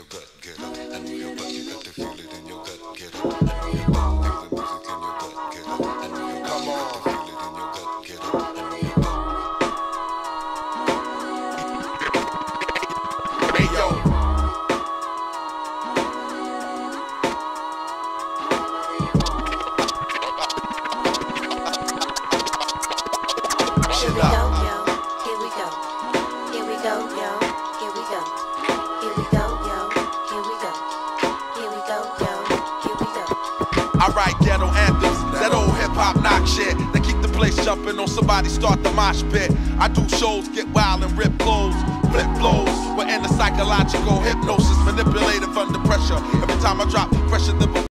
gut, get up and move your butt. You got to feel it in your gut, get up and move your butt. Feel the music in your gut, get up and move your butt. You got to feel it in your gut, get up and move your butt. Hey yo. Here we go, yo. Here we go. Here we go, yo. Here we go. Here we go, yo. Here we go. Here we go, yo. Here we go. I write ghetto anthems, that old hip-hop knock shit. They keep the place jumping on somebody start the mosh pit. I do shows, get wild and rip clothes, flip blows. We're in the psychological hypnosis, manipulative under pressure. Every time I drop, fresher than before.